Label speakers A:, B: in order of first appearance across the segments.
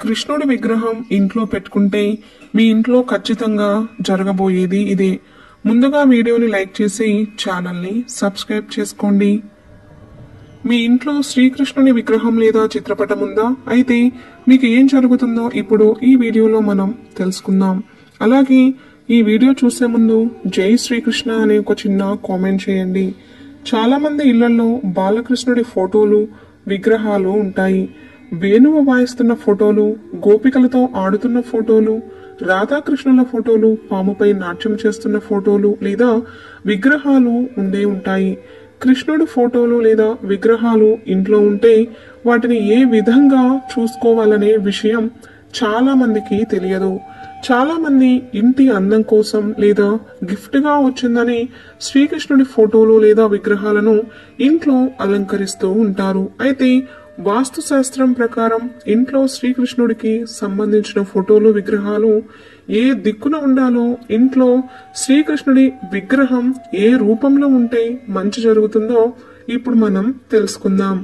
A: కృష్ణుడి విగ్రహం ఇంట్లో పెట్టుకుంటే మీ ఇంట్లో ఖచ్చితంగా జరగబోయేది ఇదే. ముందుగా వీడియోని లైక్ చేసి ఛానల్ని సబ్స్క్రైబ్ చేసుకోండి. మీ ఇంట్లో శ్రీకృష్ణుని విగ్రహం లేదా చిత్రపటం ఉందా? అయితే మీకు ఏం జరుగుతుందో ఇప్పుడు ఈ వీడియోలో మనం తెలుసుకుందాం. అలాగే ఈ వీడియో చూసే ముందు జై శ్రీకృష్ణ అనే ఒక చిన్న కామెంట్ చేయండి. చాలా మంది ఇళ్లలో బాలకృష్ణుడి ఫోటోలు, విగ్రహాలు ఉంటాయి. వేణువు వాయిస్తున్న ఫోటోలు, గోపికలతో ఆడుతున్న ఫోటోలు, రాధాకృష్ణుల ఫోటోలు, పాముపై నాట్యం చేస్తున్న ఫోటోలు లేదా విగ్రహాలు ఉండే ఉంటాయి. కృష్ణుడి ఫోటోలు లేదా విగ్రహాలు ఇంట్లో ఉంటే వాటిని ఏ విధంగా చూసుకోవాలనే విషయం చాలా మందికి తెలియదు. చాలా మంది ఇంటి అందం కోసం లేదా గిఫ్ట్ గా వచ్చిందని శ్రీకృష్ణుడి ఫోటోలు లేదా విగ్రహాలను ఇంట్లో అలంకరిస్తూ ఉంటారు. అయితే వాస్తు శాస్త్రం ప్రకారం ఇంట్లో శ్రీకృష్ణుడికి సంబంధించిన ఫోటోలు, విగ్రహాలు ఏ దిక్కున ఉండాలో, ఇంట్లో శ్రీకృష్ణుడి విగ్రహం ఏ రూపంలో ఉంటే మంచి జరుగుతుందో ఇప్పుడు మనం తెలుసుకుందాం.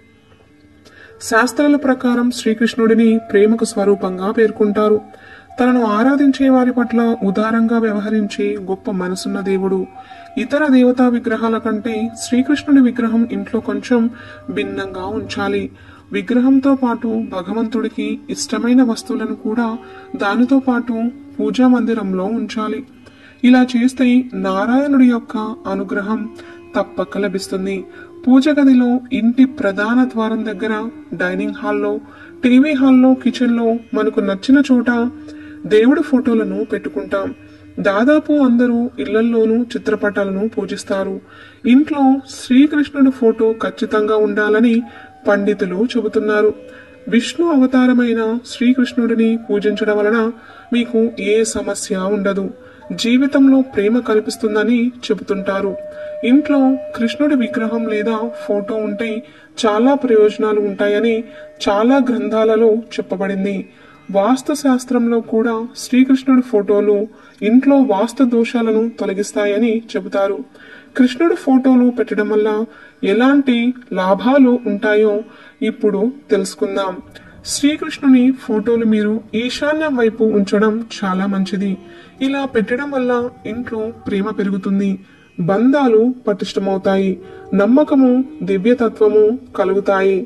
A: శాస్త్రాల ప్రకారం శ్రీకృష్ణుడిని ప్రేమకు స్వరూపంగా పేర్కొంటారు. తనను ఆరాధించే వారి పట్ల ఉదారంగా వ్యవహరించి గొప్ప మనసున్న దేవుడు. ఇతర దేవతా విగ్రహాల కంటే శ్రీకృష్ణుడి విగ్రహం ఇంట్లో కొంచెం భిన్నంగా ఉంచాలి. విగ్రహంతో పాటు భగవంతుడికి ఇష్టమైన వస్తువులను కూడా దానితో పాటు పూజా మందిరంలో ఉంచాలి. ఇలా చేస్తే నారాయణుడి యొక్క అనుగ్రహం తప్పక లభిస్తుంది. పూజ గదిలో, ఇంటి ప్రధాన ద్వారం దగ్గర, డైనింగ్ హాల్లో, టీవీ హాల్లో, కిచెన్ లో మనకు నచ్చిన చోట దేవుడి ఫోటోలను పెట్టుకుంటాం. దాదాపు అందరూ ఇళ్లల్లోనూ చిత్రపటాలను పూజిస్తారు. ఇంట్లో శ్రీకృష్ణుడి ఫోటో ఖచ్చితంగా ఉండాలని పండితులు చెబుతున్నారు. విష్ణు అవతారమైన శ్రీకృష్ణుడిని పూజించడం వలన మీకు ఏ సమస్య ఉండదు, జీవితంలో ప్రేమ కల్పిస్తుందని చెబుతుంటారు. ఇంట్లో కృష్ణుడి విగ్రహం లేదా ఫోటో ఉంటే చాలా ప్రయోజనాలు ఉంటాయని చాలా గ్రంథాలలో చెప్పబడింది. వాస్తు శాస్త్రంలో కూడా శ్రీకృష్ణుడి ఫోటోలు ఇంట్లో వాస్తు దోషాలను తొలగిస్తాయని చెబుతారు. కృష్ణుడి ఫోటోలు పెట్టడం వల్ల ఎలాంటి లాభాలు ఉంటాయో ఇప్పుడు తెలుసుకుందాం. శ్రీకృష్ణుని ఫోటోలు మీరు ఈశాన్యం వైపు ఉంచడం చాలా మంచిది. ఇలా పెట్టడం వల్ల ఇంట్లో ప్రేమ పెరుగుతుంది, బంధాలు పటిష్టమవుతాయి, నమ్మకము, దివ్యతత్వము కలుగుతాయి.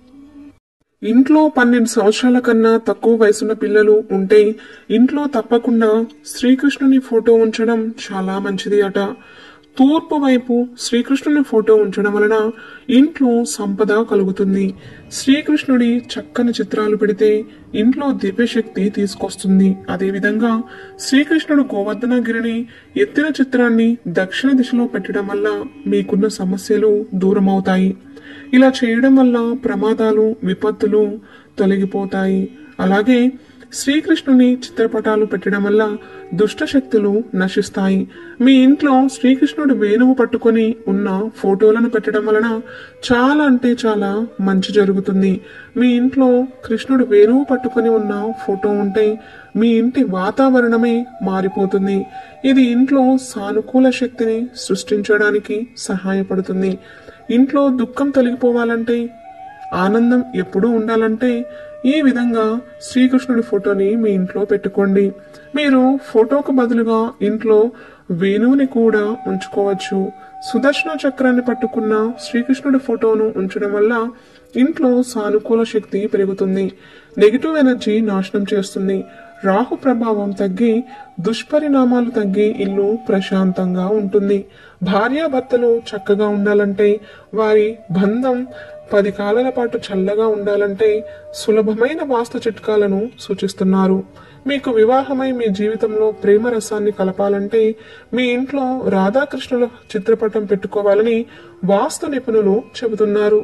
A: ఇంట్లో 12 సంవత్సరాల కన్నా తక్కువ వయసున్న పిల్లలు ఉంటే ఇంట్లో తప్పకుండా శ్రీకృష్ణుని ఫోటో ఉంచడం చాలా మంచిది అట. తూర్పు వైపు శ్రీకృష్ణుని ఫోటో ఉంచడం వలన ఇంట్లో సంపద కలుగుతుంది. శ్రీకృష్ణుడి చక్కని చిత్రాలు పెడితే ఇంట్లో దివ్యశక్తి తీసుకొస్తుంది. అదేవిధంగా శ్రీకృష్ణుడు గోవర్ధనగిరిని ఎత్తిన చిత్రాన్ని దక్షిణ దిశలో పెట్టడం వల్ల మీకున్న సమస్యలు దూరం అవుతాయి. ఇలా చేయడం వల్ల ప్రమాదాలు, విపత్తులు తొలగిపోతాయి. అలాగే శ్రీకృష్ణుని చిత్రపటాలు పెట్టడం వల్ల దుష్ట శక్తులు నశిస్తాయి. మీ ఇంట్లో శ్రీకృష్ణుడు వేణువు పట్టుకొని ఉన్న ఫోటోలను పెట్టడం వలన చాలా అంటే చాలా మంచి జరుగుతుంది. మీ ఇంట్లో కృష్ణుడు వేణువు పట్టుకొని ఉన్న ఫోటో ఉంటే మీ ఇంటి వాతావరణమే మారిపోతుంది. ఇది ఇంట్లో సానుకూల శక్తిని సృష్టించడానికి సహాయపడుతుంది. ఇంట్లో దుఃఖం తొలగిపోవాలంటే, ఆనందం ఎప్పుడూ ఉండాలంటే ఈ విధంగా శ్రీకృష్ణుడి ఫోటోని మీ ఇంట్లో పెట్టుకోండి. మీరు ఫోటోకు బదులుగా ఇంట్లో వేణువుని కూడా ఉంచుకోవచ్చు. సుదర్శన చక్రాన్ని పట్టుకున్న శ్రీకృష్ణుడి ఫోటోను ఉంచడం వల్ల ఇంట్లో సానుకూల శక్తి పెరుగుతుంది, నెగిటివ్ ఎనర్జీ నాశనం చేస్తుంది, రాహు ప్రభావం తగ్గి దుష్పరిణామాలు తగ్గి ఇల్లు ప్రశాంతంగా ఉంటుంది. భార్యాభర్తలు చక్కగా ఉండాలంటే, వారి బంధం 10 కాలాల పాటు చల్లగా ఉండాలంటే సులభమైన వాస్తు చిట్కాలను సూచిస్తున్నారు. మీకు వివాహమై మీ జీవితంలో ప్రేమ రసాన్ని కలపాలంటే మీ ఇంట్లో రాధాకృష్ణుల చిత్రపటం పెట్టుకోవాలని వాస్తు నిపుణులు చెబుతున్నారు.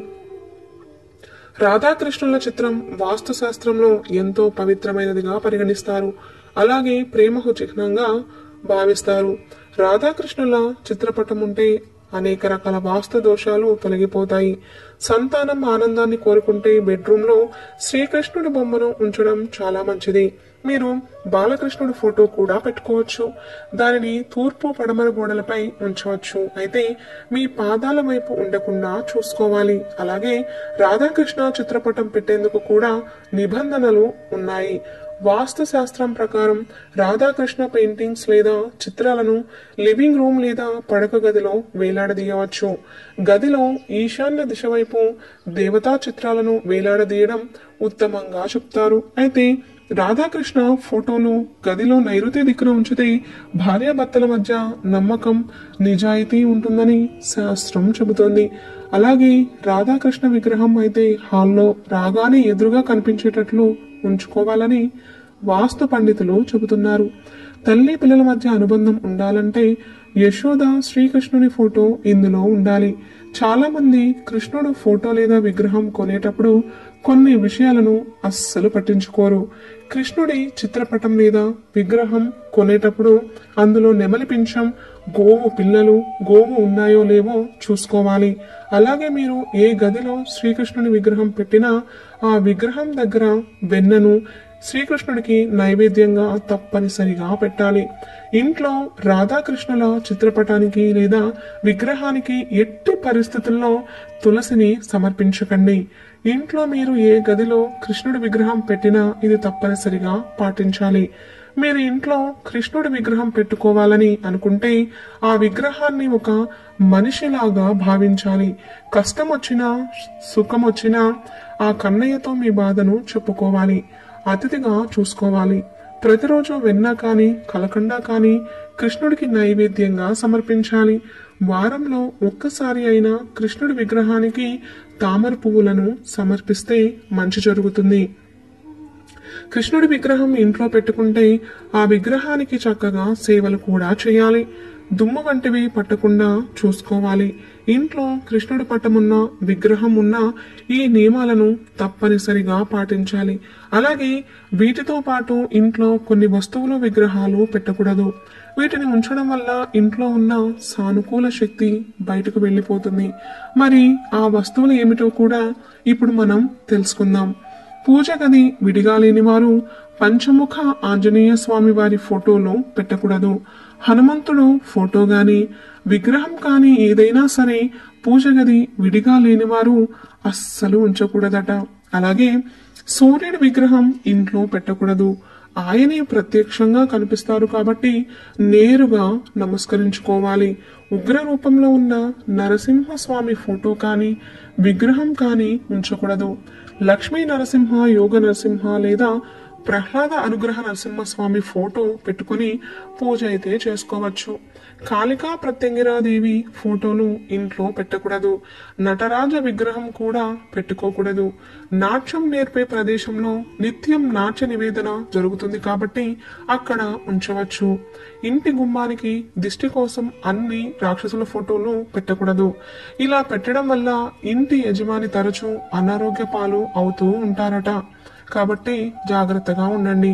A: రాధాకృష్ణుల చిత్రం వాస్తు శాస్త్రంలో ఎంతో పవిత్రమైనదిగా పరిగణిస్తారు. అలాగే ప్రేమకు చిహ్నంగా భావిస్తారు. రాధాకృష్ణుల చిత్రపటం ఉంటే అనేక రకాల వాస్తు దోషాలు తొలగిపోతాయి. సంతానం ఆనందాన్ని కోరుకుంటే బెడ్రూమ్ లో శ్రీకృష్ణుడి బొమ్మను ఉంచడం చాలా మంచిది. మీరు బాలకృష్ణుడి ఫోటో కూడా పెట్టుకోవచ్చు. దానిని తూర్పు పడమర గోడలపై ఉంచవచ్చు. అయితే మీ పాదాల వైపు ఉండకుండా చూసుకోవాలి. అలాగే రాధాకృష్ణ చిత్రపటం పెట్టేందుకు కూడా నిబంధనలు ఉన్నాయి. వాస్తు శాస్త్రం ప్రకారం రాధాకృష్ణ పెయింటింగ్స్ లేదా చిత్రాలను లివింగ్ రూమ్ లేదా పడక గదిలో వేలాడదీయవచ్చు. గదిలో ఈశాన్య దిశ వైపు దేవతా చిత్రాలను వేలాడదీయడం ఉత్తమంగా చెప్తారు. అయితే రాధాకృష్ణ ఫోటోలు గదిలో నైరుతి దిక్కున ఉంచితే భార్యాభర్తల మధ్య నమ్మకం, నిజాయితీ ఉంటుందని శాస్త్రం చెబుతోంది. అలాగే రాధాకృష్ణ విగ్రహం అయితే హాల్లో రాగానే ఎదురుగా కనిపించేటట్లు ఉంచుకోవాలని వాస్తు పండితులు చెబుతున్నారు. తల్లి పిల్లల మధ్య అనుబంధం ఉండాలంటే యశోద శ్రీకృష్ణుని ఫోటో ఇందులో ఉండాలి. చాలా మంది కృష్ణుడు ఫోటో లేదా విగ్రహం కొనేటప్పుడు కొన్ని విషయాలను అస్సలు పట్టించుకోరు. కృష్ణుడి చిత్రపటం లేదా విగ్రహం కొనేటప్పుడు అందులో నెమలి పింఛం, గోవు పిల్లలు, గోవు ఉన్నాయో లేవో చూసుకోవాలి. అలాగే మీరు ఏ గదిలో శ్రీకృష్ణుని విగ్రహం పెట్టినా ఆ విగ్రహం దగ్గర వెన్నను శ్రీకృష్ణుడికి నైవేద్యంగా తప్పనిసరిగా పెట్టాలి. ఇంట్లో రాధాకృష్ణుల చిత్రపటానికి లేదా విగ్రహానికి ఎట్టి పరిస్థితుల్లో తులసిని సమర్పించకండి. ఇంట్లో మీరు ఏ గదిలో కృష్ణుడి విగ్రహం పెట్టినా ఇది తప్పనిసరిగా పాటించాలి. మీరు ఇంట్లో కృష్ణుడి విగ్రహం పెట్టుకోవాలని అనుకుంటే ఆ విగ్రహాన్ని ఒక మనిషిలాగా భావించాలి. కష్టం వచ్చినా సుఖం వచ్చినా ఆ కన్నయ్యతో మీ బాధను చెప్పుకోవాలి. అతిథిగా చూసుకోవాలి. ప్రతిరోజు వెన్న కానీ కలకండ కానీ కృష్ణుడికి నైవేద్యంగా సమర్పించాలి. వారంలో ఒక్కసారి అయినా కృష్ణుడి విగ్రహానికి తామర పువ్వులను సమర్పిస్తే మంచి జరుగుతుంది. కృష్ణుడి విగ్రహం ఇంట్లో పెట్టుకుంటే ఆ విగ్రహానికి చక్కగా సేవలు కూడా చేయాలి. దుమ్ము వంటివి పట్టకుండా చూసుకోవాలి. ఇంట్లో కృష్ణుడి పటమున్న విగ్రహం ఉన్న ఈ నియమాలను తప్పనిసరిగా పాటించాలి. అలాగే వీటితో పాటు ఇంట్లో కొన్ని వస్తువులు, విగ్రహాలు పెట్టకూడదు. వీటిని ఉంచడం వల్ల ఇంట్లో ఉన్న సానుకూల శక్తి బయటకు వెళ్ళిపోతుంది. మరి ఆ వస్తువులు ఏమిటో కూడా ఇప్పుడు మనం తెలుసుకుందాం. పూజ గది విడిగా లేని వారు పంచముఖ ఆంజనేయ స్వామి వారి ఫోటోలు పెట్టకూడదు. హనుమంతుడు ఫోటో గాని విగ్రహం కానీ ఏదైనా సరే పూజ గది విడిగా లేని వారు అస్సలు ఉంచకూడదట. అలాగే సూర్యుడి విగ్రహం ఇంట్లో పెట్టకూడదు. ఆయనే ప్రత్యక్షంగా కనిపిస్తారు కాబట్టి నేరుగా నమస్కరించుకోవాలి. ఉగ్ర రూపంలో ఉన్న నరసింహస్వామి ఫోటో కానీ విగ్రహం కానీ ఉంచకూడదు. లక్ష్మీ నరసింహ, యోగ నరసింహ లేదా ప్రహ్లాద అనుగ్రహ నరసింహస్వామి ఫోటో పెట్టుకుని పూజ అయితే చేసుకోవచ్చు. కాళికా ప్రత్యంగిరాదేవి ఫోటోలు ఇంట్లో పెట్టకూడదు. నటరాజ విగ్రహం కూడా పెట్టుకోకూడదు. నాట్యం నేర్పే ప్రదేశంలో నిత్యం నాట్య నివేదన జరుగుతుంది కాబట్టి అక్కడ ఉంచవచ్చు. ఇంటి గుమ్మానికి దిష్టి కోసం అన్ని రాక్షసుల ఫోటోలు పెట్టకూడదు. ఇలా పెట్టడం వల్ల ఇంటి యజమాని తరచూ అనారోగ్య పాలు అవుతూ ఉంటారట. కాబట్టి జాగ్రత్తగా ఉండండి.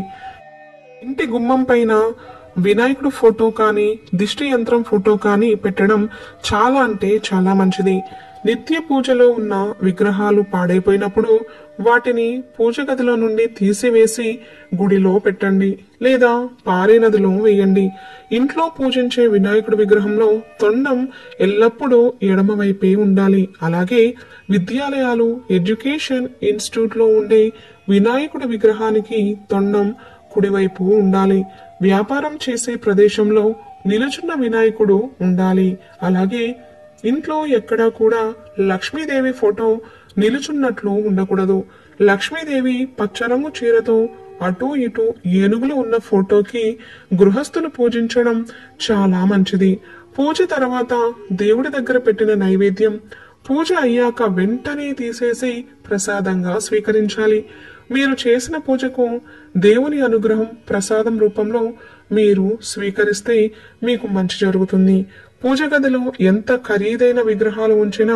A: ఇంటి గుమ్మం పైన వినాయకుడు ఫోటో కానీ దిష్టి యంత్రం ఫోటో కానీ పెట్టడం చాలా అంటే చాలా మంచిది. నిత్య పూజలో ఉన్న విగ్రహాలు పాడైపోయినప్పుడు వాటిని పూజ గదిలో నుండి తీసివేసి గుడిలో పెట్టండి లేదా పారే నదిలో వేయండి. ఇంట్లో పూజించే వినాయకుడి విగ్రహంలో తొండం ఎల్లప్పుడూ ఎడమ వైపే ఉండాలి. అలాగే విద్యాలయాలు, ఎడ్యుకేషన్ ఇన్స్టిట్యూట్ లో ఉండే వినాయకుడి విగ్రహానికి తొండం కుడివైపు ఉండాలి. వ్యాపారం చేసే ప్రదేశంలో నిలుచున్న వినాయకుడు ఉండాలి. అలాగే ఇంట్లో ఎక్కడా కూడా లక్ష్మీదేవి ఫోటో నిలుచున్నట్లు ఉండకూడదు. లక్ష్మీదేవి పచ్చరంగు చీరతో అటు ఇటు ఏనుగులు ఉన్న ఫోటోకి గృహస్థులు పూజించడం చాలా మంచిది. పూజ తర్వాత దేవుడి దగ్గర పెట్టిన నైవేద్యం పూజ అయ్యాక వెంటనే తీసేసి ప్రసాదంగా స్వీకరించాలి. మీరు చేసిన పూజకు దేవుని అనుగ్రహం ప్రసాదం రూపంలో మీరు స్వీకరిస్తే మీకు మంచి జరుగుతుంది. పూజ గదిలో ఎంత ఖరీదైన విగ్రహాలు ఉంచినా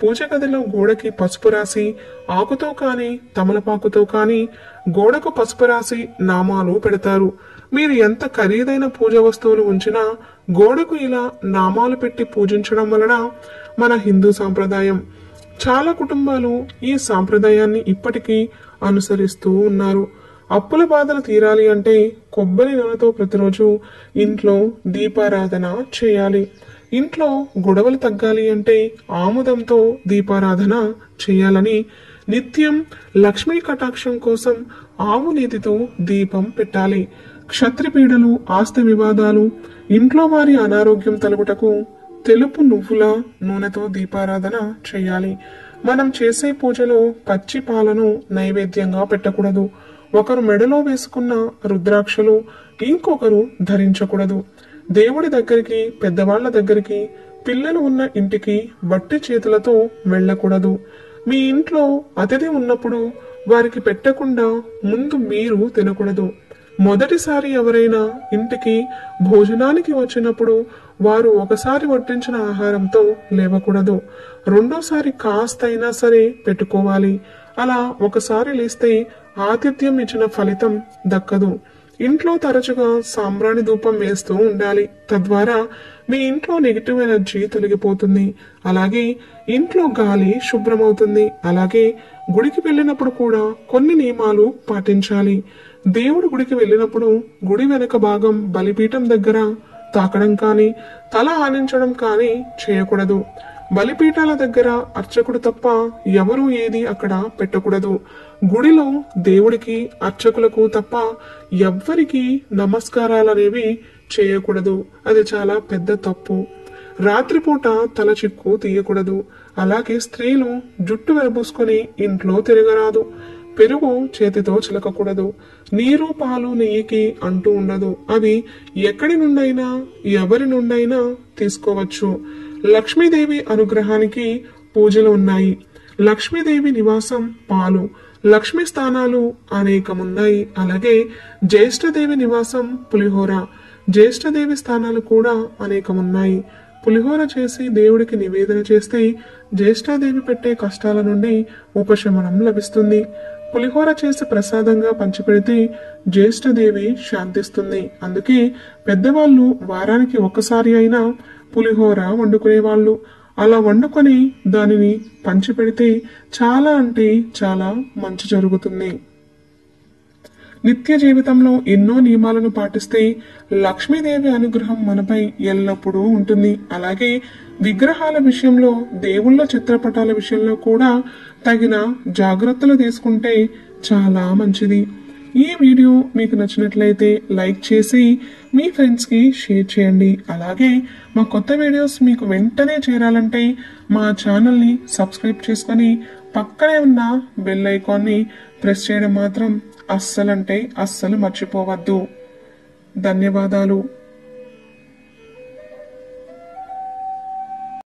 A: పూజ గదిలో గోడకి పసుపు రాసి ఆకుతో కాని తమలపాకుతో కాని గోడకు పసుపు రాసి నామాలు పెడతారు. మీరు ఎంత ఖరీదైన పూజ వస్తువులు ఉంచినా గోడకు ఇలా నామాలు పెట్టి పూజించడం వలన మన హిందూ సాంప్రదాయం. చాలా కుటుంబాలు ఈ సాంప్రదాయాన్ని ఇప్పటికీ అనుసరిస్తూ ఉన్నారు. అప్పుల బాధలు తీరాలి అంటే కొబ్బరి నూనెతో ప్రతిరోజు ఇంట్లో దీపారాధన చేయాలి. ఇంట్లో గొడవలు తగ్గాలి అంటే ఆముదంతో దీపారాధన చేయాలని, నిత్యం లక్ష్మీ కటాక్షం కోసం ఆవు నేతితో దీపం పెట్టాలి. క్షత్రిపీడలు, ఆస్తి వివాదాలు, ఇంట్లో వారి అనారోగ్యం తొలగుటకు తెలుపు నువ్వుల నూనెతో దీపారాధన చేయాలి. మనం చేసే పూజలో పచ్చి పాలను నైవేద్యంగా పెట్టకూడదు. ఒకరు మెడలో వేసుకున్న రుద్రాక్షలు ఇంకొకరు ధరించకూడదు. దేవుడి దగ్గరికి, పెద్దవాళ్ల దగ్గరికి, పిల్లలు ఉన్న ఇంటికి వట్టి చేతులతో వెళ్ళకూడదు. మీ ఇంట్లో అతిథి ఉన్నప్పుడు వారికి పెట్టకుండా ముందు మీరు తినకూడదు. మొదటిసారి ఎవరైనా ఇంటికి భోజనానికి వచ్చినప్పుడు వారు ఒకసారి వడ్డించిన ఆహారంతో లేవకూడదు. రెండోసారి కాస్తైనా సరే పెట్టుకోవాలి. అలా ఒకసారి లేస్తే ఆతిథ్యం ఇచ్చిన ఫలితం దక్కదు. ఇంట్లో తరచుగా సాంబ్రాణి ధూపం వేస్తూ ఉండాలి. తద్వారా మీ ఇంట్లో నెగిటివ్ ఎనర్జీ తొలగిపోతుంది. అలాగే ఇంట్లో గాలి శుభ్రమవుతుంది. అలాగే గుడికి వెళ్ళినప్పుడు కూడా కొన్ని నియమాలు పాటించాలి. దేవుడు గుడికి వెళ్ళినప్పుడు గుడి వెనక భాగం బలిపీఠం దగ్గర తాకడం కానీ, తల ఆనించడం కానీ చేయకూడదు. బలిపీఠాల దగ్గర అర్చకుడు తప్ప ఎవరూ ఏది అక్కడ పెట్టకూడదు. గుడిలో దేవుడికి, అర్చకులకు తప్ప ఎవ్వరికి నమస్కారాలనేవి చేయకూడదు. అది చాలా పెద్ద తప్పు. రాత్రిపూట తల చిక్కు తీయకూడదు. అలాగే స్త్రీలు జుట్టు వెరబూసుకొని ఇంట్లో తిరగరాదు. పెరుగు చేతితో చిలకకూడదు. నీరు, పాలు, నెయ్యికి అంటూ ఉండదు. అవి ఎక్కడి నుండైనా ఎవరి నుండైనా తీసుకోవచ్చు. లక్ష్మీదేవి అనుగ్రహానికి పూజలు ఉన్నాయి. లక్ష్మీదేవి నివాసం పాలు, లక్ష్మీ స్థానాలు అనేకమున్నాయి. అలాగే జ్యేష్ఠదేవి నివాసం పులిహోర, జ్యేష్ఠదేవి స్థానాలు కూడా అనేకమున్నాయి. పులిహోర చేసి దేవుడికి నివేదన చేస్తే జ్యేష్ఠాదేవి పెట్టే కష్టాల నుండి ఉపశమనం లభిస్తుంది. పులిహోర చేసి ప్రసాదంగా పంచిపెడితే జ్యేష్ఠదేవి శాంతిస్తుంది. అందుకే పెద్దవాళ్ళు వారానికి ఒక్కసారి అయినా పులిహోర వండుకునేవాళ్ళు. అలా వండుకొని దానిని పంచిపెడితే చాలా అంటే చాలా మంచి జరుగుతుంది. నిత్య జీవితంలో ఎన్నో నియమాలను పాటిస్తే లక్ష్మీదేవి అనుగ్రహం మనపై ఎల్లప్పుడూ ఉంటుంది. అలాగే విగ్రహాల విషయంలో, దేవుళ్ళ చిత్రపటాల విషయంలో కూడా తగిన జాగ్రత్తలు తీసుకుంటే చాలా మంచిది. ఈ వీడియో మీకు నచ్చినట్లయితే లైక్ చేసి మీ ఫ్రెండ్స్కి షేర్ చేయండి. అలాగే మా కొత్త వీడియోస్ మీకు వెంటనే చేరాలంటే మా ఛానల్ని సబ్స్క్రైబ్ చేసుకొని పక్కనే ఉన్న బెల్ ఐకాన్ని ప్రెస్ చేయడం మాత్రం అస్సలు మర్చిపోవద్దు. ధన్యవాదాలు.